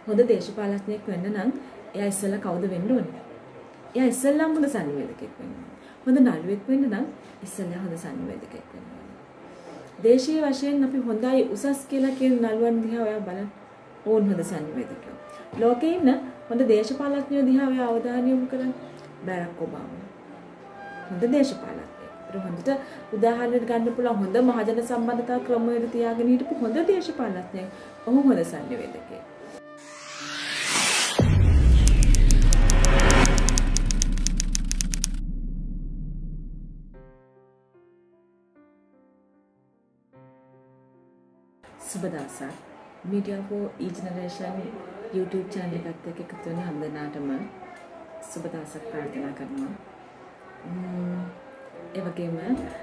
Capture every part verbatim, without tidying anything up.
හොඳ දේශපාලඥයෙක් වෙන්න නම් එයා ඉස්සෙල්ලා කවුද වෙන්න ඕනේ? එයා ඉස්සෙල්ලාම හොඳ සංවේදකයෙක් වෙන්න ඕනේ. හොඳ නළුවෙක් වෙන්න නම් ඉස්සෙල්ලා හොඳ සංවේදකයෙක් වෙන්න ඕනේ. දේශීය වශයෙන් අපි හොඳයි උසස් කියලා කියන නළුවන් දිහා ඔයා බලන්න. ඕන් හොඳ සංවේදකයෝ. ලෝකේ ඉන්න හොඳ දේශපාලඥයෝ දිහා ඔයා අවධානය යොමු කරන්න. Barack Obama. හොඳ දේශපාලඥයෙක්. ඒක හොඳට උදාහරණයක් ගන්න පුළුවන් හොඳ මහජන සම්බන්ධතා ක්‍රමවල තියාගෙන හිටපු හොඳ දේශපාලඥයෙක්. ඔහු හොඳ සංවේදකයෙක්. සුබ දවසක්. Media for E-Generation YouTube channel එකත් එක්ක එකතු වෙන හැම දිනාටම සුබ දවසක් ප්‍රාර්ථනා කරනවා. ඒ වගේම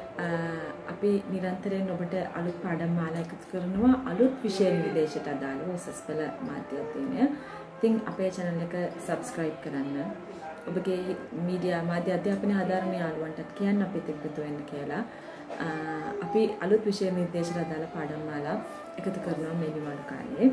අපි නිරන්තරයෙන් ඔබට අලුත් පාඩම් මාලා එකතු කරනවා අලුත් විෂය නිර්දේශයට අදාළව උසස් පෙළ මාධ්‍ය අධ්‍යයනය. ඉතින් අපේ channel එක subscribe කරන්න. ඔබගේ media මාධ්‍ය අධ්‍යාපන ආධාරණ යාළුවන්ටත් කියන්න අපිත් එක්ක වෙන්න කියලා. අපි අලුත් විෂය නිර්දේශයට අදාළ පාඩම් මාලා එකතු කරනවා මේ නිවාඩු කාලේ.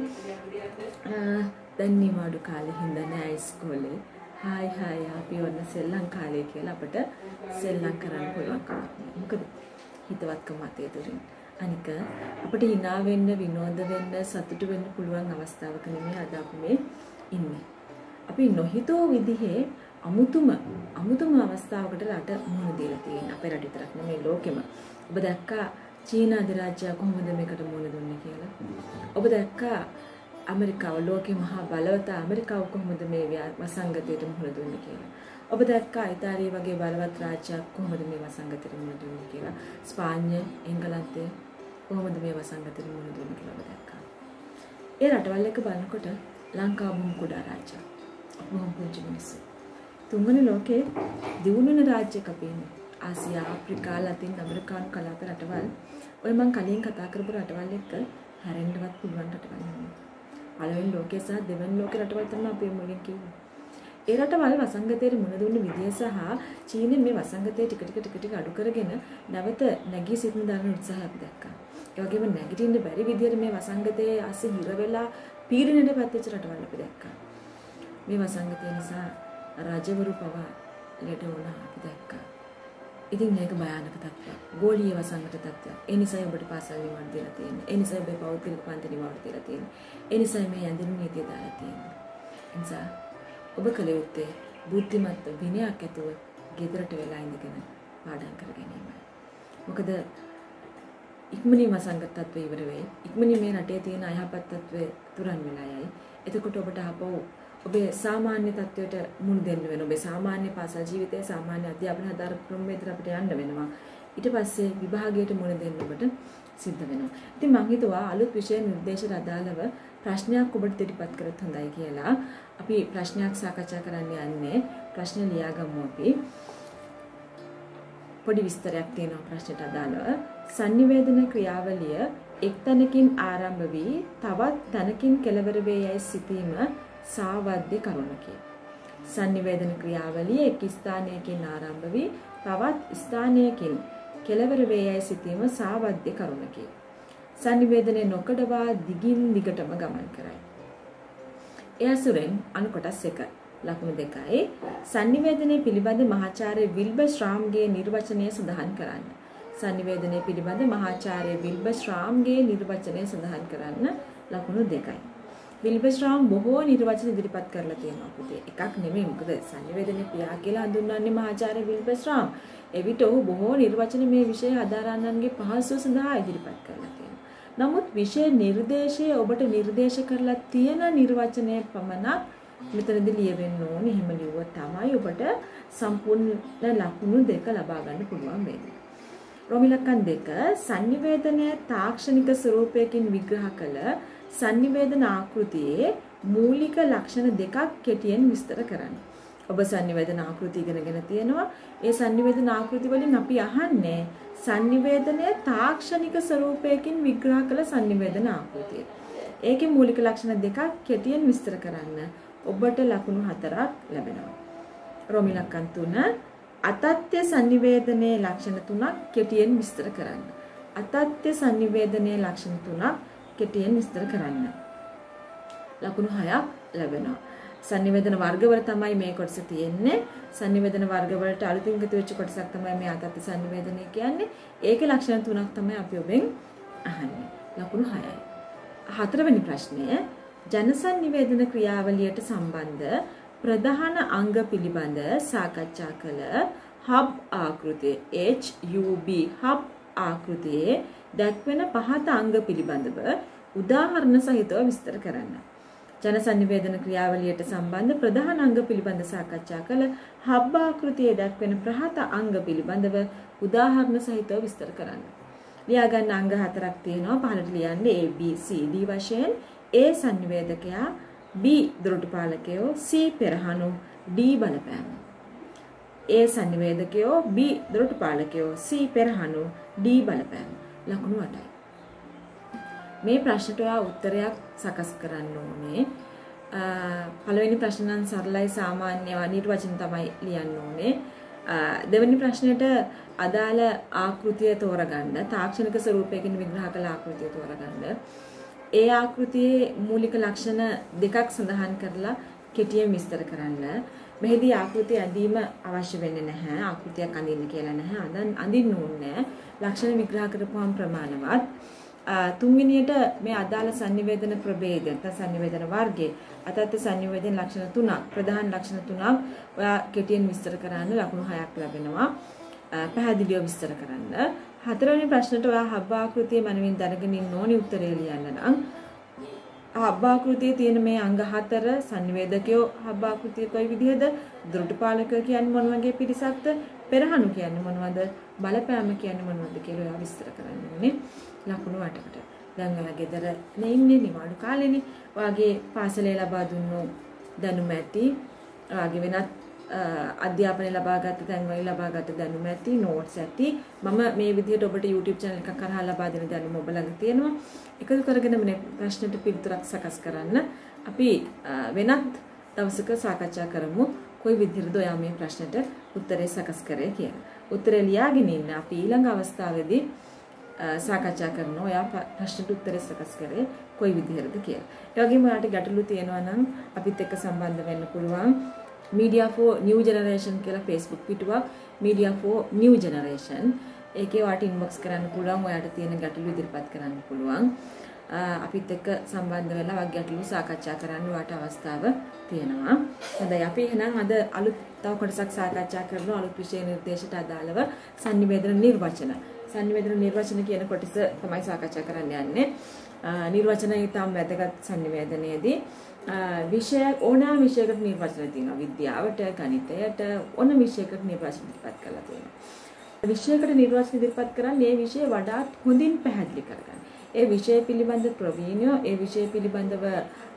දැන් නිවාඩු කාලේ හින්දා නෑ ඉස්කෝලේ. හායි හායි අපි ඔන්න සෙල්ලම් කාලේ කියලා අපිට සෙල්ලම් කරන්න පුළුවන් කමක් නෑ. මොකද හිතවත්කම මතය තුරින්. අනික අපිට hina වෙන්න, විනෝද වෙන්න, සතුටු වෙන්න පුළුවන් අවස්ථාවක නෙමෙයි අද අපි මේ ඉන්නේ. අපි නොහිතෝ විදිහේ අමුතුම අමුතුම අවස්ථාවකට රට මුහුණ දීලා තියෙනවා. අපේ රට විතරක් නෙමෙයි ලෝකෙම. ඔබ දැක්කා චීන අධිරාජ්‍යය කොහොමද මේකට මුහුණ දුන්නේ කියලා. ඔබ දැක්කා ඇමරිකාව ලෝකේ මහා බලවත් ඇමරිකාව කොහොමද මේ වසංගතයට මුහුණ දුන්නේ කියලා. ඔබ දැක්කා ඉතාලිය වගේ බලවත් රාජ්‍යයක් කොහොමද මේ වසංගතයට මුහුණ දුන්නේ කියලා. ස්පාඤ්ඤ, එංගලන්තය කොහොමද මේ වසංගතයට මුහුණ දුන්නේ කියලා ඔබ දැක්කා. ඒ රටවල් එක බලනකොට ලංකාව බොහොම කුඩා රාජ්‍යයක්. බොහොම පුංචි මිනිස්සු. තුන්වෙනි ලෝකේ දියුණු වෙන රාජ්‍යයක් අපි ඉන්නේ. ආසියා, ආෆ්‍රිකා, ලතින් ඇමරිකානු කලාප රටවල්. ඔය මම කලින් කතා කරපු රටවල් එක්ක හැරෙන්නවත් පුළුවන් රටවල් නෙමෙයි. පළවෙනි ලෝකයේ සහ දෙවෙනි ලෝකේ රටවල් තමයි අපි මුලින් කිව්වේ. ඒ රටවල් වසංගතයට මුහුණ දුන්න විදිය සහ චීනෙ මේ වසංගතය ටික ටික ටික ටික අඩු කරගෙන නැවත නැගී සිටින දාන උත්සාහය අපි දැක්කා. ඒ වගේම නැගිටින්න බැරි විදියට මේ වසංගතයේ ASCII හිර වෙලා පීඩනයට පත්වෙච්ච රටවල් අපි දැක්කා. මේ වසංගතය නිසා රජවරු පවා ලෙඩ වුණා අපි දැක්කා. ඉතින් මේක භයානක තත්ත්වයක්. ගෝලීය වසංගත තත්ත්වයක්. ඒ නිසා ඔබට පාසල් නිවාඩු දීලා තියෙන්නේ. ඒ නිසා ඔබේ පෞද්ගලික පන්ති නිවාඩු දීලා තියෙන්නේ. ඒ නිසා මේ ඇඳුම් නීතිය දාලා තියෙන්නේ. ඒ නිසා ඔබ කල යුත්තේ බුද්ධිමත් විනයක් ඇතුව ගෙදරට වෙලා ඉඳගෙන පාඩම් කර ගැනීමයි. මොකද ඉක්මනින් වසංගත තත්ත්වය ඉවර වෙයි. ඉක්මනින් මේ රටේ තියෙන අයහපත් තත්ත්වය තුරන් වෙලා යයි. එතකොට ඔබට ආපහු ඔබේ සාමාන්‍ය තත්ත්වයට මුහුණ දෙන්න වෙනවා. ඔබේ සාමාන්‍ය පාසල් ජීවිතයේ සාමාන්‍ය අධ්‍යාපන ආධාර ක්‍රමවේදයට අපිට යන්න වෙනවා. ඊට පස්සේ විභාගයට මුහුණ දෙන්න ඔබට සිද්ධ වෙනවා. ඉතින් මම හිතුවා අලුත් විෂය නිර්දේශයට අදාළව ප්‍රශ්නයක් ඔබට ඉදිරිපත් කරත් හොඳයි කියලා. අපි ප්‍රශ්නයක් සාකච්ඡා කරන්න යන්නේ. ප්‍රශ්න ලියාගමු අපි. පොඩි විස්තරයක් තියෙනවා ප්‍රශ්නට අදාළව. sannivedana ක්‍රියාවලිය එක් තැනකින් ආරම්භ වී තවත් තැනකින් කෙළවර වේ යයි සිතීම සාවද්‍ය කරුණකි. sannivedana ක්‍රියාවලිය එක් ස්ථානයකින් ආරම්භ වී තවත් ස්ථානයකින් කෙළවර වේ යයි සිතීම සාවද්‍ය කරුණකි. sannivedana නොකඩවා දිගින් දිගටම ගමන් කරයි. එයසුරෙන් අනු කොටස් එක ලකුණු දෙකයි. sannivedana පිළිබඳ මහාචාර්ය විල්බර් ශ්‍රාම්ගේ නිර්වචනය සඳහන් කරන්න. sannivedana පිළිබඳ මහාචාර්ය විල්බර් ශ්‍රාම්ගේ නිර්වචනය සඳහන් කරන්න ලකුණු දෙකයි. විල්බර් ශ්‍රාම් බොහෝ නිර්වචන ඉදිරිපත් කරලා තියෙනවා පුතේ. එකක් නෙමෙයි. මොකද sannivedana පියා කියලා හඳුන්වන්නේ මහාචාර්ය විල්බර් ශ්‍රාම්. එවිට ඔහු බොහෝ නිර්වචන මේ විෂය හදාරන්නන්ගේ පහසුව සඳහා ඉදිරිපත් කරලා තියෙනවා. නමුත් විෂය නිර්දේශයේ ඔබට නිර්දේශ කරලා තියෙන නිර්වචනය පමණක් මෙතනදී ලියවෙන්න ඕනේ. එහෙම ලියුවොත් තමයි ඔබට සම්පූර්ණ ලකුණු දෙක ලබා ගන්න පුළුවන් වෙන්නේ. රෝමිලකන් දෙක sannivedana තාක්ෂණික ස්වරූපයකින් විග්‍රහ කළ sannivedana ආකෘතියේ මූලික ලක්ෂණ දෙකක් කෙටියෙන් විස්තර කරන්න. ඔබ sannivedana ආකෘති ඉගෙනගෙන තියෙනවා. ඒ sannivedana ආකෘති වලින් අපි අහන්නේ sannivedana තාක්ෂණික ස්වරූපයකින් විග්‍රහ කළ sannivedana ආකෘතිය. ඒකේ මූලික ලක්ෂණ දෙකක් කෙටියෙන් විස්තර කරන්න. ඔබට ලකුණු හතරක් ලැබෙනවා. රෝමිලකන් තුන අතත්ත්‍ය sannivedanaයේ ලක්ෂණ තුනක් කෙටියෙන් විස්තර කරන්න. අතත්ත්‍ය sannivedanaයේ ලක්ෂණ තුනක් කෙටියෙන් විස්තර කරන්න. ලකුණු හයක් ලැබෙනවා. sannivedana වර්ගවල තමයි මේ කොටස තියෙන්නේ. sannivedana වර්ගවලට අලුතින් එකතු වෙච්ච කොටසක් තමයි මේ අතත් sannivedana කියන්නේ. ඒකේ ලක්ෂණ තුනක් තමයි අපි ඔබෙන් අහන්නේ. ලකුණු හයයි. හතරවෙනි ප්‍රශ්නය ජන sannivedana ක්‍රියාවලියට සම්බන්ධ ප්‍රධාන අංග පිළිබඳ සාකච්ඡා කළ හබ් ආකෘතියේ H U B හබ් ආකෘතියේ දැක්වෙන පහත අංග පිළිබඳව උදාහරණ සහිතව විස්තර කරන්න. ජන sannivedana ක්‍රියාවලියට සම්බන්ධ ප්‍රධාන අංග පිළිබඳ සාකච්ඡා කළ හබ් ආකෘතියේ දැක්වෙන පහත අංග පිළිබඳව උදාහරණ සහිතව විස්තර කරන්න. ලියා ගන්න අංග හතරක් තියෙනවා. පහළට ලියන්නේ A B C D වශයෙන්. A sannivedakaya, B දොරටුපාලකයෝ, C පෙරහණු, D බලපෑම. A sannivedakayෝ, B දොරටුපාලකයෝ, C පෙරහණු, D බලපෑම. ලකුණු අටයි. මේ ප්‍රශ්නට ඔයා උත්තරයක් සකස් කරන්න ඕනේ. පළවෙනි ප්‍රශ්න නම් සරලයි සාමාන්‍ය නිර්වචන තමයි ලියන්න ඕනේ. දෙවෙනි ප්‍රශ්නෙට අදාළ ආකෘතිය තෝරගන්න, තාක්ෂණික ස්වරූපයකින් විග්‍රහ කළ ආකෘතිය තෝරගන්න. ඒ ආකෘතියේ මූලික ලක්ෂණ දෙකක් සඳහන් කරලා කෙටියෙන් විස්තර කරන්න. මෙහිදී ආකෘතිය ඇඳීම අවශ්‍ය වෙන්නේ නැහැ. ආකෘතියක් අඳින්න කියලා නැහැ. අඳන් අඳින්න ඕනේ. ලක්ෂණ විග්‍රහ කරපුවම ප්‍රමාණවත්. තුන්වෙනියට මේ අදාළ sannivedana ප්‍රභේද නැත්නම් sannivedana වර්ගයේ අතත් sannivedana ලක්ෂණ තුනක්, ප්‍රධාන ලක්ෂණ තුනක් ඔයා කෙටියෙන් විස්තර කරන්න ලකුණු හයක් ලැබෙනවා. පැහැදිලිව විස්තර කරන්න. හතරවෙනි ප්‍රශ්නට ඔයා හබ් ආකෘතිය මනමින් දැනගෙන ඉන්න ඕනි උත්තරය ලියන්න නම් හබ් ආකෘතියේ තියෙන මේ අංග හතර sannivedakayෝ හබ් ආකෘතිය කොයි විදිහද? දොරටුපාලකයෝ කියන්නේ මොන වගේ පිරිසක්ද? පෙරහණු කියන්නේ මොනවද? බලපෑම කියන්නේ මොනවද කියලා ඔයා විස්තර කරන්න ඕනේ. ලකුණු අටකට. දැන් ඔයා ගෙදර නේ ඉන්නේ නිවාඩු කාලේනේ. ඔයාගේ පාසලේ ලබා දුන්නු දැනුම ඇති. ඔයාගේ වෙනත් අධ්‍යාපනය ලබා ගත්ත තැන් වල ලබා ගත්ත දැනුම ඇති, නෝට්ස් ඇති. මම මේ විදිහට ඔබට YouTube channel එකක් කරහා ලබා දෙන දැනුම ඔබ ළඟ තියෙනවා. එකතු කරගෙන මේ ප්‍රශ්නෙට පිළිතුරක් සකස් කරන්න. අපි වෙනත් දවසක සාකච්ඡා කරමු. කොයි විදිහටද ඔයා මේ ප්‍රශ්නෙට උත්තරේ සකස් කරේ කියලා. උත්තරේ ලියාගෙන ඉන්න අපි ඊළඟ අවස්ථාවේදී සාකච්ඡා කරනවා ඔයා ප්‍රශ්නට උත්තරේ සකස් කරේ කොයි විදිහටද කියලා. ඒ වගේම ඔයාට ගැටලු තියෙනවා නම් අපිත් එක්ක සම්බන්ධ වෙන්න පුළුවන්. Media for New Generation කියලා Facebook පිටුවක් Media for New Generation. ඒකේ ඔයාට inbox කරන්න පුළුවන්. ඔයාට තියෙන ගැටලු ඉදිරිපත් කරන්න පුළුවන්. අපිත් එක්ක සම්බන්ධ වෙලා වගේ ගැටලු සාකච්ඡා කරන්න ඔයාට අවස්ථාව තියෙනවා. හොඳයි අපි එහෙනම් අද අලුත් තව කොටසක් සාකච්ඡා කරනවා අලුත් විෂය නිර්දේශයට අදාළව sannivedana නිර්වචන. sannivedana නිර්වචන කියන කොටස තමයි සාකච්ඡා කරන්න යන්නේ. නිර්වචනය ඉතාම වැදගත් sannivedanයේදී විෂය ඕනෑම විෂයකට නිර්වචන තියෙනවා. විද්‍යාවට, ගණිතයට ඕන විෂයකට නිර්වචන ඉදිරිපත් කරලා තියෙනවා. විෂයකට නිර්වචන ඉදිරිපත් කරන්නේ මේ විෂය වඩාත් හොඳින් පැහැදිලි කරගන්න. ඒ විෂය පිළිබඳ ප්‍රවීණයෝ, ඒ විෂය පිළිබඳව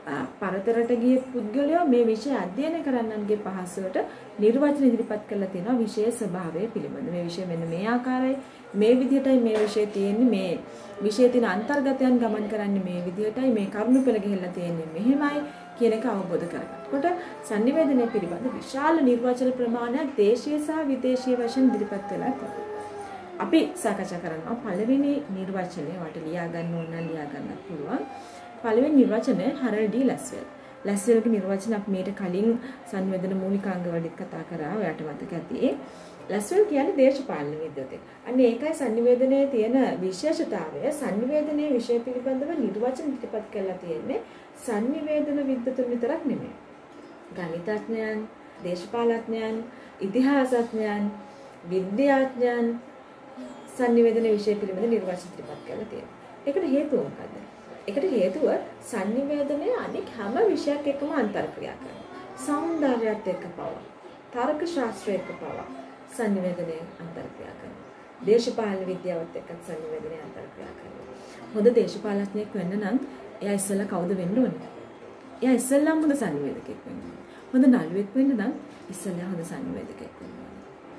පරතරට ගිය පුද්ගලයෝ මේ විෂය අධ්‍යයනය කරන්නන්ගේ පහසුවට නිර්වචන ඉදිරිපත් කරලා තියෙනවා විෂයේ ස්වභාවය පිළිබඳ. මේ විෂය මෙන්න මේ ආකාරයි, මේ විදිහටයි මේ විෂය තියෙන්නේ, මේ විෂයේ තියෙන අන්තර්ගතයන් ගමන් කරන්නේ මේ විදිහටයි, මේ කරුණු පෙළ ගිහිල්ලා තියෙන්නේ මෙහෙමයි කියන එක අවබෝධ කරගන්නකොට sannivedana පිළිබඳ විශාල නිර්වචන ප්‍රමාණයක් දේශීය සහ විදේශීය වශයෙන් ඉදිරිපත් වෙලා තිබෙනවා. අපි සාකච්ඡා කරනවා පළවෙනි නිර්වචනය. වට ලියා ගන්න ඕන නම් ලියා ගන්නත් පුළුවන්. පළවෙනි නිර්වචනය Harold D. Lasswell. Lasswellගේ නිර්වචන අපි මේට කලින් sannivedana මූලිකාංග වලදී කතා කරා. ඔයාට මතක ඇති. Lasswell කියන්නේ දේශපාලන විද්‍යාවේ. අන්න ඒකයි sannivedanaයේ තියෙන විශේෂතාවය. sannivedanaයේ විෂය පිළිබඳව නිර්වචන ඉදිරිපත් කරලා තියෙන්නේ sannivedana විද්වතුන් විතරක් නෙමෙයි. ගණිතඥයන්, දේශපාලඥයන්, ඉතිහාසඥයන්, විද්‍යාඥයන් sannivedana විෂය පිළිබඳ නිර්වචන ඉදිරිපත් කරලා තියෙනවා. ඒකට හේතුව මොකද්ද? ඒකට හේතුව sannivedanaye අනෙක් හැම විෂයක් එක්කම අන්තර්ක්‍රියා කරනවා. සෞන්දර්යයත් එක්ක පවා, තර්ක ශාස්ත්‍රය එක්ක පවා sannivedanaye අන්තර්ක්‍රියා කරනවා. දේශපාලන විද්‍යාවත් එක්ක sannivedanaye අන්තර්ක්‍රියා කරනවා. හොඳ දේශපාලඥයෙක් වෙන්න නම් එයා ඉස්සෙල්ලා කවුද වෙන්න ඕනේ? එයා ඉස්සෙල්ලාම හොඳ sannivedanayeක් වෙන්න ඕනේ. හොඳ නළුවෙක් වෙන්න නම් ඉස්සෙල්ලා හොඳ sannivedanayeක් වෙන්න ඕනේ.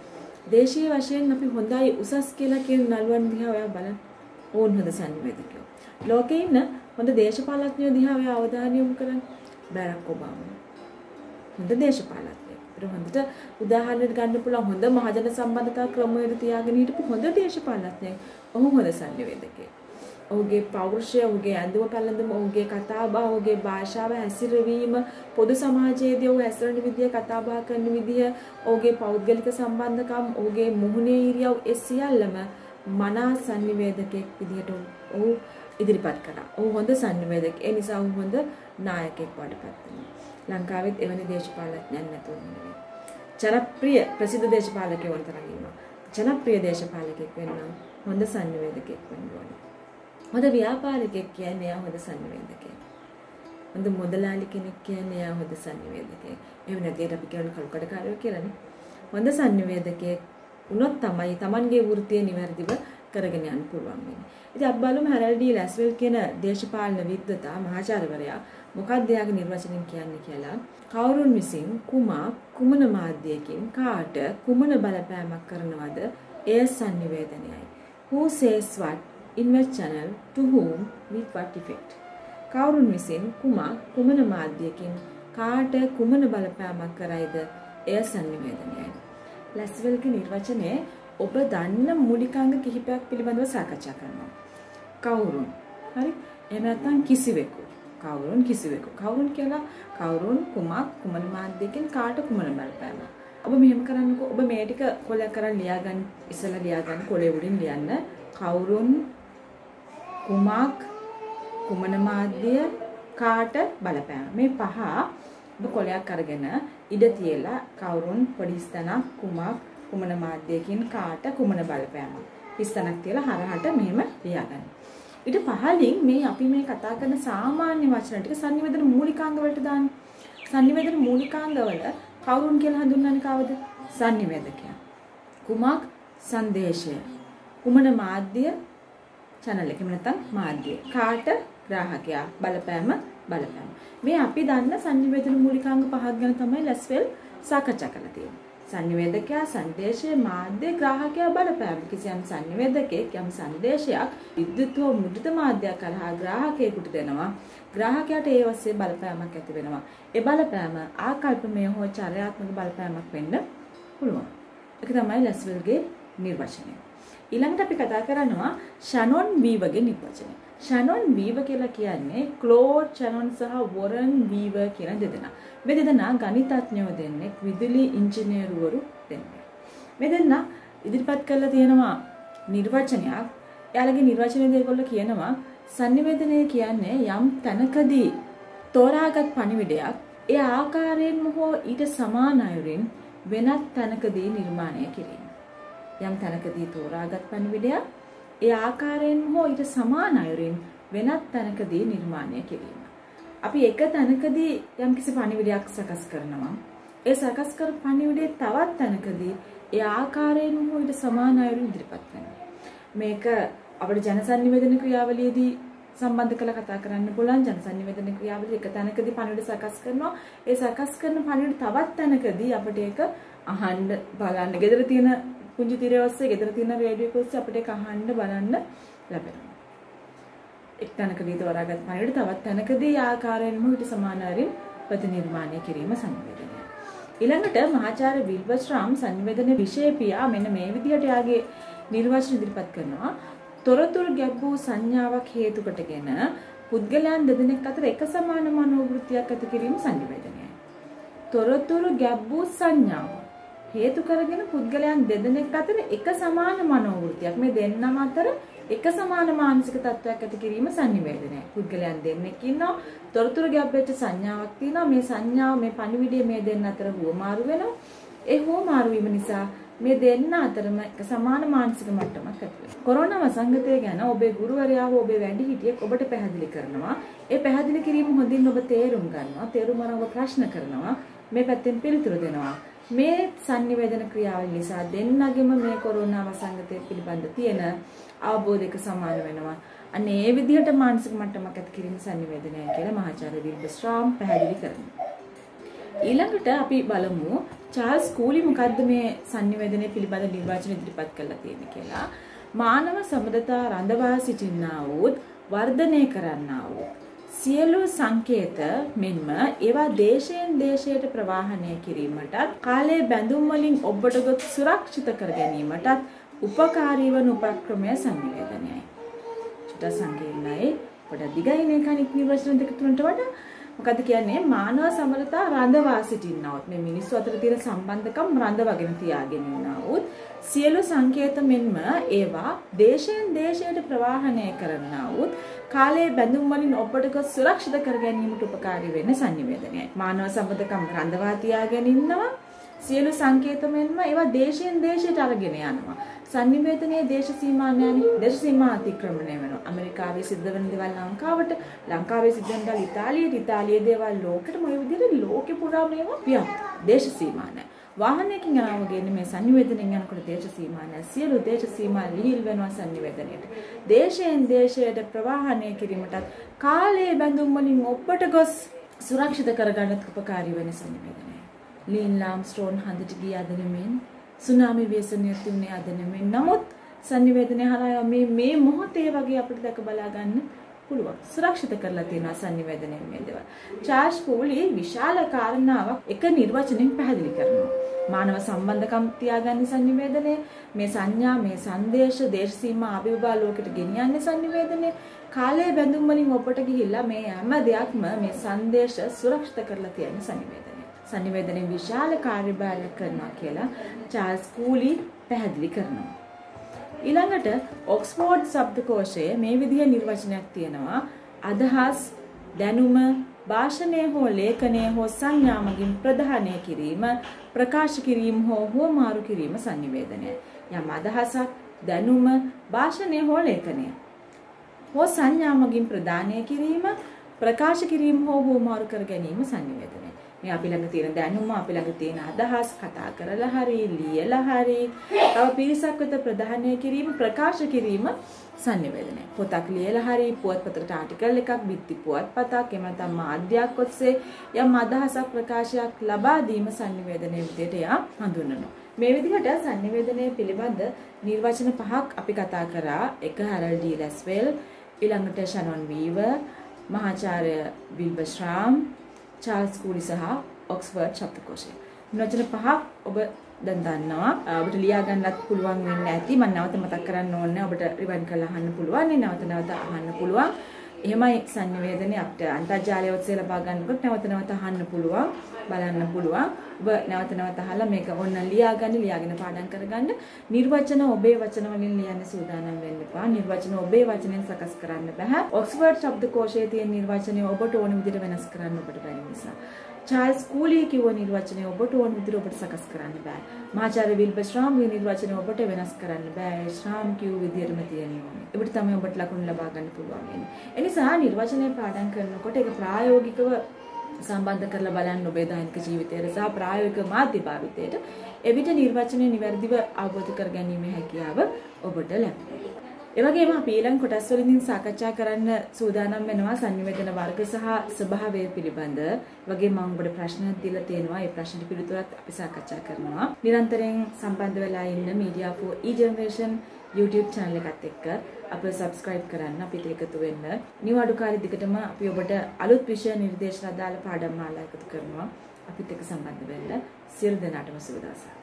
දේශීය වශයෙන් අපි හොඳයි උසස් කියලා කියන නළුවන් දිහා ඔයා බලන්න. ඕන් හොඳ sannivedanayeක්. ලෝකේ ඉන්න හොඳ දේශපාලඥයෝ දිහා ඔයා අවධානය යොමු කරන්න. Barack Obama. හොඳ දේශපාලඥයෙක්. ඒක හොඳට උදාහරණයක් ගන්න පුළුවන් හොඳ මහජන සම්බන්ධතා ක්‍රමවල තියාගෙන හිටපු හොඳ දේශපාලඥයෙක්. ඔහු හොඳ sannivedanayeක්. ඔහුගේ පෞරුෂය, ඔහුගේ ඇඳුම පැළඳුම, ඔහුගේ කතාබහ, ඔහුගේ භාෂාව, හැසිරවීම, පොදු සමාජයේදී ඔහු හැසිරෙන විදිය, කතාබහ කරන විදිය, ඔහුගේ පෞද්ගලික සම්බන්ධකම්, ඔහුගේ මුහුණේ ඉරියව්, ඒ සියල්ලම මනා සංනිවේදකයෙක් විදිහට ඔහු ඉදිරිපත් කරා. ඔහු හොඳ සංනිවේදක. ඒ නිසා ඔහු හොඳ නායකයෙක් වඩපත් වෙනවා. ලංකාවෙත් එවැනි දේශපාලඥයන් නැතුව නෙවෙයි. ජනප්‍රිය ප්‍රසිද්ධ දේශපාලකයෙක් වුණ තරම් ඉන්නවා. ජනප්‍රිය දේශපාලකයෙක් වෙන්න හොඳ සංනිවේදකයෙක් වෙන්න ඕනේ. හොඳ ව්‍යාපාරිකයෙක් කියන්නේ එයා හොඳ සංනිවේදකයෙක්. හොඳ මුදලාලි කෙනෙක් කියන්නේ එයා හොඳ සංනිවේදකයෙක්. එහෙම නැත්නම් අපි කියන කල්කඩකාරයෝ කියලානේ. හොඳ සංනිවේදකයෙක් වුණොත් තමයි Tamanගේ වෘත්තිය නිවැරදිව කරගෙන යන්න පුළුවන් වෙන්නේ. ඉතින් අපි බලමු හැරල්ඩ් ඩී ලැස්වෙල් කියන දේශපාලන විද්වතා මහාචාර්යවරයා මොකක්ද එයාගේ නිර්වචනයෙන් කියන්නේ කියලා. කවුරුන් විසින් කුමා කුමන මාධ්‍යයකින් කාට කුමන බලපෑමක් කරනවද එය සංනිවේදනයයි. Who says what in which channel to whom with what effect. කවුරුන් විසින් කුමා කුමන මාධ්‍යයකින් කාට කුමන බලපෑමක් කරයිද එය සංනිවේදනයයි. ලැස්වෙල්ගේ නිර්වචනයේ ඔබ දන්න මූලිකාංග කිහිපයක් පිළිබඳව සාකච්ඡා කරනවා. කවුරුන්. හරි? එහෙම නැත්නම් කිසිවෙකු. කවුරුන් කිසිවෙකු. කවුරුන් කියලා කවුරුන් කුමක් කුමන මාධ්‍යයකින් කාට කුමන බලපෑමක්. ඔබ මෙහෙම කරන්නකෝ. ඔබ මේ ටික කොලයක් කරන් ලියා ගන්න ඉස්සලා ලියා ගන්න කොලේ උඩින් ලියන්න. කවුරුන් කුමක් කුමන මාධ්‍ය කාට බලපෑම. මේ පහ ඔබ කොලයක් අරගෙන ඉඩ තියලා කවුරුන් පොඩි ස්තනක් කුමක් කුමන මාධ්‍යයකින් කාට කුමන බලපෑමක්. ස්තනක් තියලා හරහට මෙහෙම ලියා ගන්න. ඊට පහලින් මේ අපි මේ කතා කරන සාමාන්‍ය වචන ටික සංනිවේදන මූලිකාංග වලට දාන්න. සංනිවේදන මූලිකාංග වල කවුරුන් කියලා හඳුන්වන්නේ කවුද? සංනිවේදකයා. කුමක්? සංදේශය. කුමන මාධ්‍ය? channel එක. නැත්නම් මාධ්‍ය. කාට? ග්‍රාහකයා. බලපෑම බලපෑම. මේ අපි දන්න සංනිවේදන මූලිකාංග පහක් ගැන තමයි ලැස්වෙල් සාකච්ඡා කරලා තියෙන්නේ. සංනිවේදකයා, සංදේශය, මාධ්‍ය, ග්‍රාහකයා, බලපෑම. කිසියම් සංනිවේදකයෙක් යම් සංදේශයක් විද්‍යුත් හෝ මුද්‍රිත මාධ්‍යයක් කරහා ග්‍රාහකයෙකුට දෙනවා. ග්‍රාහකයාට ඒ ඔස්සේ බලපෑමක් ඇති වෙනවා. ඒ බලපෑම ආකල්පමය හෝ චර්යාත්මක බලපෑමක් වෙන්න පුළුවන්. ඒක තමයි ලැස්වෙල්ගේ නිර්වචනය. ඊළඟට අපි කතා කරනවා ෂැනොන් වීවර්ගේ නිර්වචනය. ෂැනොන් වීවර් කියලා කියන්නේ ක්ලෝඩ් ෂැනොන් සහ වොරන් වීවර් කියන දෙදෙනා. මේ දෙදෙනා ගණිතඥයෝ දෙන්නෙක්, විදුලි ඉංජිනේරුවරු දෙන්නෙක්. මේ දෙන්නා ඉදිරිපත් කරලා තියෙනවා නිර්වචනයක්. එයාලගේ නිර්වචනයේදී ඒගොල්ලෝ කියනවා සංනිවේදනය කියන්නේ යම් තැනකදී තෝරාගත් පණිවිඩයක් ඒ ආකාරයෙන්ම හෝ ඊට සමාන අයුරින් වෙනත් තැනකදී නිර්මාණය කිරීම. යම් තැනකදී තෝරාගත් පණිවිඩයක් ඒ ආකාරයෙන් හෝ ඊට සමාන අයුරින් වෙනත් තැනකදී නිර්මාණය කිරීම. අපි එක තැනකදී යම්කිසි පණිවිඩයක් සකස් කරනවා. ඒ සකස් කර පණිවිඩය තවත් තැනකදී ඒ ආකාරයෙන් හෝ ඊට සමාන අයුරින් ඉදිරිපත් කරනවා. මේක අපේ ජනසන්නිවේදන ක්‍රියාවලියේදී සම්බන්ධ කරලා කතා කරන්න පුළුවන්. ජනසන්නිවේදන ක්‍රියාවලිය එක තැනකදී පණිවිඩ සකස් කරනවා. ඒ සකස් කරන පණිවිඩ තවත් තැනකදී අපිට ඒක අහන්න බලන්න. ගෙදර තියෙන කුංජි තිරය ඔස්සේ ගෙදර තියෙන රේඩියෝ එක ඔස්සේ අපිට ඒක අහන්න බලන්න ලැබෙනවා. එක් තැනකදී තෝරාගත් පණිවිඩ තවත් තැනකදී ආකාරයෙන්ම ඊට සමාන අයුරින් ප්‍රතිනිර්මාණය කිරීම සංවේදනය. ඊළඟට මහාචාර්ය විල්බර්ස්ට්‍රාම් සංවේදනයේ විෂය පියා මෙන්න මේ විදිහට යාගේ නිර්වචන ඉදිරිපත් කරනවා. තොරතුරු ගැබ් වූ සංඥාවක් හේතු කොටගෙන පුද්ගලයන් දෙදෙනෙක් අතර එක සමාන මනෝවෘත්තියක් ඇති කිරීම සංවේදනයයි. තොරතුරු ගැබ් වූ සංඥාව හේතු කරගෙන පුද්ගලයන් දෙදෙනෙක් අතර එක සමාන මනෝවෘත්තියක් මේ දෙන්නම අතර එක සමාන මානසික තත්ත්වයක් ඇති කිරීම සංනිවේදනයයි. පුද්ගලයන් දෙන්නෙක් ඉන්නවා, තොරතුරු ගැබ් වෙච්ච සංඥාවක් තියෙනවා. මේ සංඥාව මේ පණිවිඩය මේ දෙන්න අතර හුවමාරු වෙනවා. ඒ හුවමාරු වීම නිසා මේ දෙන්න අතරම එක සමාන මානසික මට්ටමක් ඇති වෙනවා. කොරෝනා වසංගතය ගැන ඔබේ ගුරුවරයාව ඔබේ වැඩිහිටියෙක් ඔබට පැහැදිලි කරනවා. ඒ පැහැදිලි කිරීම හොඳින් ඔබ තේරුම් ගන්නවා. තේරුම් අරන් ඔබ ප්‍රශ්න කරනවා. මේ පැත්තෙන් පිළිතුරු දෙනවා. මේ සංනිවේදන ක්‍රියාවලිය නිසා දෙන්නගෙම මේ කොරෝනා වසංගතය පිළිබඳ තියෙන අවබෝධයක සමාන වෙනවා. අන්න ඒ විදිහට මානසික මට්ටමක් ඇති කිරීම සංනිවේදනයයි කියලා මහාචාර්ය විල්බර්ස්ට්‍රාම් පැහැදිලි කරනවා. ඊළඟට අපි බලමු චාල්ස් කූලි මොකද්ද මේ සංනිවේදනයේ පිළිබඳ නිර්වචන ඉදිරිපත් කරලා තියෙන්නේ කියලා. මානව සම්බන්ධතා රඳවා සිටින්නා වූ වර්ධනය කරන්නා වූ සියලු සංකේත මෙන්ම ඒවා දේශයෙන් දේශයට ප්‍රවාහනය කිරීමටත් කාලයේ බැඳුම් වලින් ඔබට ගොත් සුරක්ෂිත කර ගැනීමටත් උපකාරී වන උපක්‍රමය සංනිවේදනයයි. පොඩ්ඩක් සංකීර්ණයි. පොඩ්ඩක් දිගයි නේ කණික් නිර්වචන දෙක තුනට වඩා. මොකද කියන්නේ මානව සමරතා රඳවා සිටින්නවොත් මේ මිනිස්සු අතර තියෙන සම්බන්ධකම් රඳවගෙන තියාගෙන ඉන්නවොත් සියලු සංකේත මෙන්ම ඒවා දේශයෙන් දේශයට ප්‍රවාහනය කරනවොත් කාලයේ බැඳුම් වලින් ඔබට සුරක්ෂිත කර ගැනීමට උපකාරී වෙන සංනිවේදනයයි. මානව සම්බන්ධකම් රඳවා තියාගෙන ඉන්නවා සියලු සංකේත මෙන්ම ඒවා දේශයෙන් දේශයට අරගෙන යනවා. සංනිවේදනයේ දේශ සීමා නැණි දේශ සීමා අතික්‍රමණය වෙනවා. ඇමරිකාවේ සිද්ධ වෙන දේවල් ලංකාවට, ලංකාවේ සිද්ධ වෙන දේවල් ඉතාලියට, ඉතාලියේ දේවල් ලෝකෙටම ඔය විදිහට ලෝකෙ පුරා මේවා ව්‍යාප්ත. දේශ සීමා නැහැ. වාහනයකින් යනවා වගේ මේ සංනිවේදනයෙන් යනකොට දේශ සීමා නැහැ. සියලු දේශ සීමා ලිහිල් වෙනවා සංනිවේදනයට. දේශයෙන් දේශයට ප්‍රවාහනය කිරීමටත් කාලයේ බැඳුම් වලින් ඔබට ගොස් සුරක්ෂිත කරගන්නත් උපකාරී වෙන සංනිවේදනය. ලීන් ලාම්ස්ට්‍රෝන් හන්දට ගිය අදනෙමින් සුනාමි ව්‍යසනය තුනේ අදනෙමින් නමුත් සංනිවේදනය හරහා මේ මේ මොහොතේ වගේ අපිට දැක බලා ගන්න පුළුවන්. සුරක්ෂිත කරලා තියෙනවා සංනිවේදනයෙන් මේ දේවල්. චාර්ල්ස් කූලි විශාල කාරණාවක් එක නිර්වචනයෙන් පැහැදිලි කරනවා. මානව සම්බන්ධකම් තියාගන්න සංනිවේදනය, මේ සංඥා, මේ සංදේශ, දේශ සීමා අභිභවා ලෝකෙට ගෙනියන්නේ සංනිවේදනය. කාලයේ බැඳුම් වලින් ඔබට ගිහිල්ලා මේ හැම දෙයක්ම මේ සංදේශ සුරක්ෂිත කරලා තියෙන සංනිවේදනය. සංනිවේදනයේ විශාල කාර්යභාරයක් කරනවා කියලා චාර්ල්ස් කූලි පැහැදිලි කරනවා. ඊළඟට ඔක්ස්ෆෝඩ් શબ્දකෝෂයේ මේ විදිහේ නිර්වචනයක් තියෙනවා. අදහස්, දැනුම, භාෂණය හෝ ලේඛනය හෝ සංඥා මගින් ප්‍රදානය කිරීම, ප්‍රකාශ කිරීම හෝ හුවමාරු කිරීම සංනිවේදනය. යම් අදහසක්, දැනුම, භාෂණය හෝ ලේඛනය හෝ සංඥා මගින් ප්‍රදානය කිරීම, ප්‍රකාශ කිරීම හෝ හුවමාරු කර ගැනීම සංනිවේදනය. මේ අපි ළඟ තියෙන දැනුම, අපි ළඟ තියෙන අදහස් කතා කරලා හරි, ලියලා හරි, තව පිරිසක් වෙත ප්‍රදානය කිරීම, ප්‍රකාශ කිරීම සංනිවේදනය. පොතක් ලියලා හරි, පුවත්පතකට ආටිකල් එකක්, බිත්ති පුවත්පතක්, එහෙම නැත්නම් මාධ්‍යයක් ඔස්සේ යම් අදහසක් ප්‍රකාශයක් ලබා දීම සංනිවේදනයේ විදිහට යා හඳුන්වනවා. මේ විදිහට සංනිවේදනයේ පිළිබඳ නිර්වචන පහක් අපි කතා කරා. එක හැරල්ඩ් ඩී ලැස්වෙල්, ඊළඟට ෂනොන් වීවර්, මහාචාර්ය විල්බර් ශ්‍රාම්, චාර්ල්ස් කූලි සහ ඔක්ස්ෆර්ඩ් ශබ්දකෝෂය. නිර්වචන පහක් ඔබ දැන් දන්නවා. ඔබට ලියා ගන්නත් පුළුවන් වෙන්න ඇති. මම නැවත මතක් කරන්න ඕනේ. ඔබට රිවයින්ඩ් කරලා අහන්න පුළුවන්. නැවත නැවත අහන්න පුළුවන්. එහෙමයි සංනිවේදනයේ අපිට අන්තර්ජාලය ඔස්සේ ලබා ගන්නකොට නැවත නැවත අහන්න පුළුවන්, බලන්න පුළුවන්. ඔබ නැවත නැවත අහලා මේක ඕන ලියා ගන්න, ලියාගෙන පාඩම් කරගන්න. නිර්වචන ඔබේ වචන වලින් ලියන්න සූදානම් වෙන්න එපා. නිර්වචන ඔබේ වචනෙන් සකස් කරන්න බෑ. ඔක්ස්ෆර්ඩ් ශබ්දකෝෂයේ තියෙන නිර්වචනය ඔබට ඕන විදිහට වෙනස් කරන්න ඔබට බැරි නිසා. චාර්ල්ස් කූලි කිව්ව නිර්වචනය ඔබට ඕන විදිහට ඔබට සකස් කරන්න බෑ. මහාචාර්ය විල්බර් ශ්‍රාම් මේ නිර්වචනය ඔබට වෙනස් කරන්න බෑ. ශ්‍රාම් කිව්ව විදිහටම තියෙනවා. ඒකට තමයි ඔබට ලකුණු ලබා ගන්න පුළුවන් වෙන්නේ. ඒ නිසා නිර්වචනය පාඩම් කරනකොට ඒක ප්‍රායෝගිකව සම්බන්ධ කරලා බලන්න ඔබේ දෛනික ජීවිතයට සහ ප්‍රායෝගික මාධ්‍ය භාවිතයට එවිට නිර්වචනය නිවැරදිව අවබෝධ කර ගැනීම හැකියාව ඔබට ලැබෙනවා. ඒ වගේම අපි ඊළඟ කොටස් වලින් සාකච්ඡා කරන්න සූදානම් වෙනවා සංනිවේදන වර්ග සහ ස්වභාවය පිළිබඳ. ඒ වගේම මම ඔබට ප්‍රශ්න දීලා තියෙනවා. ඒ ප්‍රශ්න පිළිතුරත් අපි සාකච්ඡා කරනවා. නිරන්තරයෙන් සම්බන්ධ වෙලා ඉන්න Media for E-Generation YouTube channel එකත් එක්ක අපිව subscribe කරන්න, අපිට එකතු වෙන්න. නිවාඩුකාරී දිගටම අපි ඔබට අලුත් විෂය නිර්දේශන අදාළ පාඩම් මාලා එකතු කරනවා. අපිත් එක්ක සම්බන්ධ වෙන්න. සියලු දෙනාටම සුබ දවසක්.